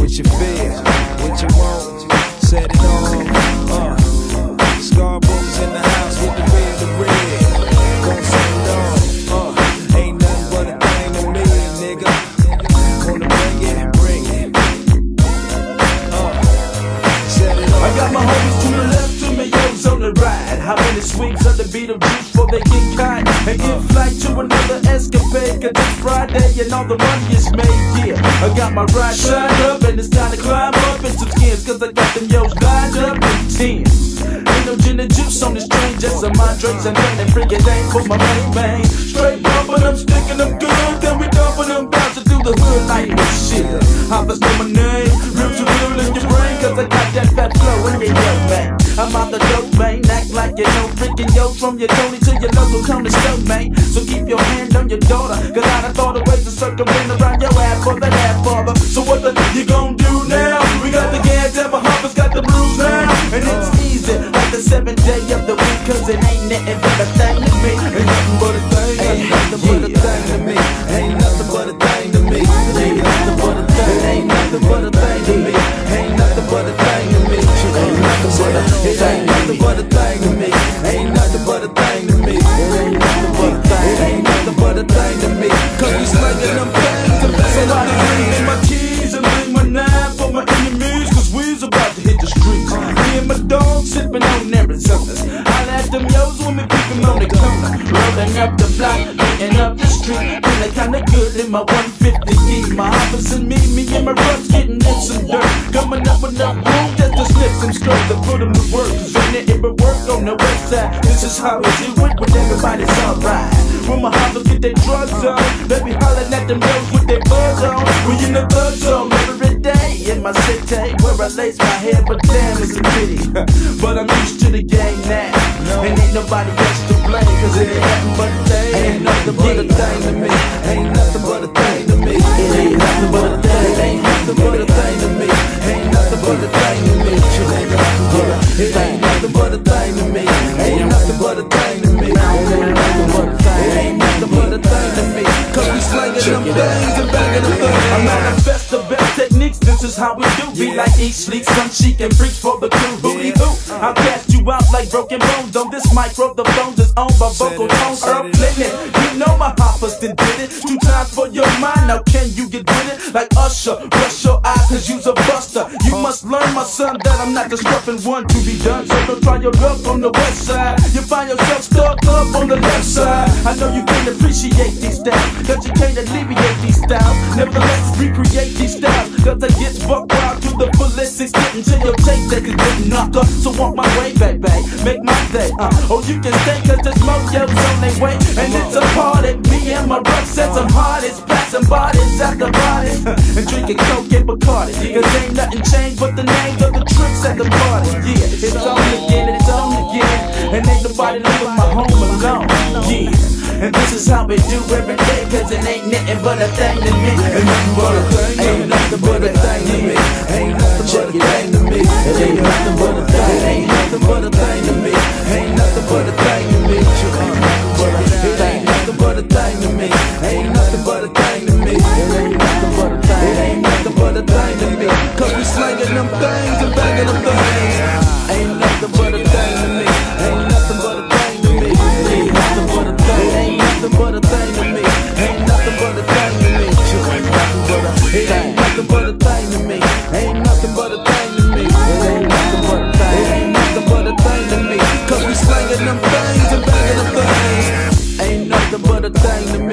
what you feel, what you want, set it off. Scarborough's in the house with the red. Gon' set it off. Ain't nothing but a thing to me, nigga. Wanna bring it. Set it off. I got my homies to the left, to my yo's on the right. How many swings of the beat of juice before they get caught and give flight to another escapade? Cause it's Friday and all the money is made, yeah. I got my ride shined up and it's time to climb up in some skins. Cause I got them yo's lined up in tens. Ain't no gin and juice on this train, just some Andres and Thang and freaking ain't for my main. Straight bumpin' them, sticking them good, then we dumpin' them, bouncing through the hood like this shit. Hoppers know my name, real to real in your brain, cause I got that fat flow in your young man. I'm out the dope, man, act like you know freaking yo. From your Tony to your local corner store, man. So keep your hand on your daughter, cause I done thought of ways to circumvent around your ass for that ass father. So what the you gon' do now? We got the gas, and my hoppers got the blues now. And it's easy, like the 7th day of the week, cause it ain't nothing but a thing to me. Ain't nothing but a thing, ain't nothing but a thing to me. Ain't nothing but a thing to me. Ain't nothing but a thing, ain't nothing but a thing to me. Ain't nothing but a thing to me. Ain't nothing but a thing, it ain't nothing but a thing to me. Ain't nothing but a thing to me. It ain't nothing but a thing, it ain't nothing but a thing to me. Cause we slinging them things and banging them things. My keys and bring my knife for my enemies, cause we's about to hit the streets. Me and my dog sipping on Arizona's. I let them yo's when we keep them on the corner. Rolling up the block, beating up the street. Feeling kinda good in my 150E. My hoppers and me and my ruts getting in some dirt. Coming up with enough room just to slip some straight to put them to work. Cause ain't it ever work on the west side? This is how we do it when everybody's alright. When my hoppers get their drugs on, they be hollering at them yo's with their buzz on. We in the thug zone every day in my city where I lace my hair, but damn it's a pity. But I'm used to the game now, and ain't nobody else to blame, cause it ain't nothing but a thing. Ain't nothing but a thing to me. Ain't nothing but a thing to me. It ain't nothing but a thing. Ain't nothing but a thing to me. Ain't nothing but a thing to me. It ain't nothing but a thing to me. Ain't nothing but a thing to me. It ain't nothing but a thing to me. Cause we slanging them things and banging them things. I manifest the best techniques, this is how we do. Be like eat, sleep, some chic and preach for the crew. Booty hoo, I'll cast you out like broken bones. On this microphone is owned by vocal tones. Earl Clinton, you know my hoppers did it 2 times for your mind. Now can you get with it? Like Usher, brush your eye cause you's a buster. You must learn, my son, that I'm not the scruffing one to be done. So don't try your luck on the west side. You find yourself stuck up on the left side. I know you can't appreciate these styles, cause you can't alleviate these styles. Nevertheless, recreate these styles, cause they get buck wild to the fullest extent until your tape deck is getting knocked up. So walk my way, baby, make my day. Oh, you can stay cause there's more yells on their way. And it's a party, me and my rock set some hardest, passing bodies after bodies, and drinking coke and Bacardi. Cause ain't nothing changed but the names of the tricks at the party. Yeah, it's on again, and it's on again. And ain't nobody leaving my home alone. Yeah. And this is how we do every day, cause it ain't nothing but a thing to me. Ain't nothing but a thing, ain't nothing but a thing to me. Ain't nothing but a thing to me. It ain't nothing but a thing, ain't nothing but a thing to me. Ain't nothing but a thing to me. It ain't nothing but a thing to me. Ain't nothing but a thing to me. It ain't nothing but a thing. It ain't nothing but a thing to me. Cause we slanging them things and banging them things. Ain't nothing but a thing to me. Ain't nothing but a thing to me. Ain't nothing but a thing. Ain't nothing but a thing to me. Ain't nothing but a thing to me. It ain't nothing but a thing to me. Ain't nothing but a thing to me. It ain't nothing but a thing. It ain't nothing but a thing to me. Cause we slanging them things and banging them things. Ain't nothing but a thing to me.